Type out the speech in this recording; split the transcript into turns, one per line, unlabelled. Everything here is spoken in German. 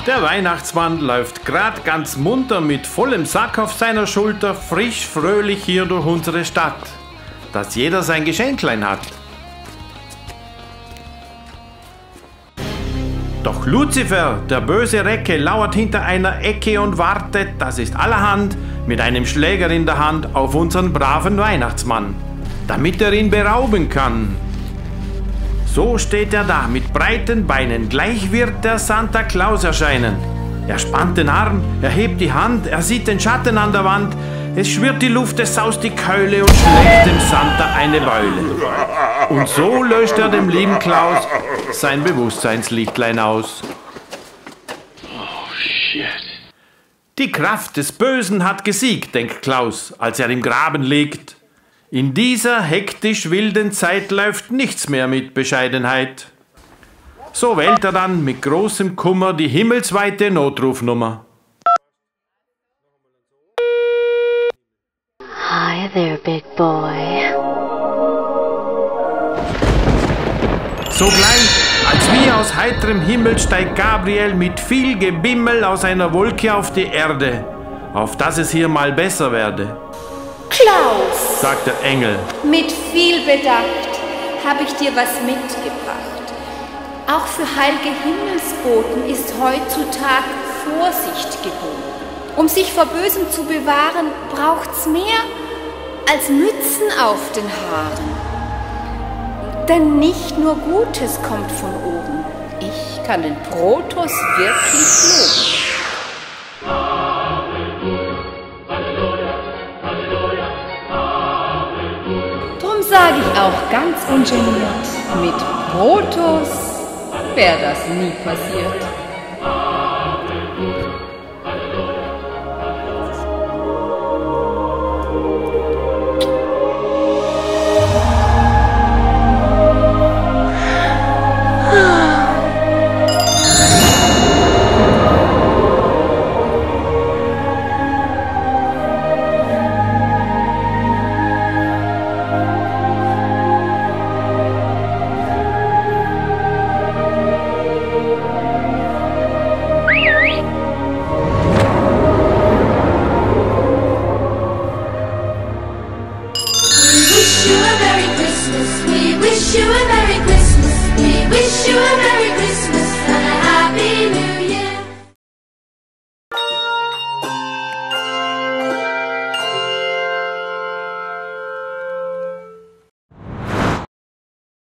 Der Weihnachtsmann läuft grad ganz munter mit vollem Sack auf seiner Schulter frisch fröhlich hier durch unsere Stadt, dass jeder sein Geschenklein hat. Doch Luzifer, der böse Recke, lauert hinter einer Ecke und wartet, das ist allerhand, mit einem Schläger in der Hand auf unseren braven Weihnachtsmann, damit er ihn berauben kann. So steht er da mit breiten Beinen, gleich wird der Santa Claus erscheinen. Er spannt den Arm, er hebt die Hand, er sieht den Schatten an der Wand, es schwirrt die Luft, es saust die Keule und schlägt dem Santa eine Beule. Und so löscht er dem lieben Klaus sein Bewusstseinslichtlein aus.
Oh shit.
Die Kraft des Bösen hat gesiegt, denkt Klaus, als er im Graben liegt. In dieser hektisch wilden Zeit läuft nichts mehr mit Bescheidenheit. So wählt er dann mit großem Kummer die himmelsweite Notrufnummer.
Hi there, big boy.
Sogleich, als wie aus heiterem Himmel, steigt Gabriel mit viel Gebimmel aus einer Wolke auf die Erde, auf dass es hier mal besser werde.
Klaus,
Sagt der Engel.
mit viel Bedacht habe ich dir was mitgebracht. Auch für heilige Himmelsboten ist heutzutage Vorsicht geboten. Um sich vor Bösem zu bewahren, braucht's mehr als Mützen auf den Haaren. Denn nicht nur Gutes kommt von oben. Ich kann den Protoss wirklich loben. Drum sage ich auch ganz ungeniert, mit Protoss wäre das nie passiert.
We wish you a Merry Christmas. We wish you a Merry Christmas.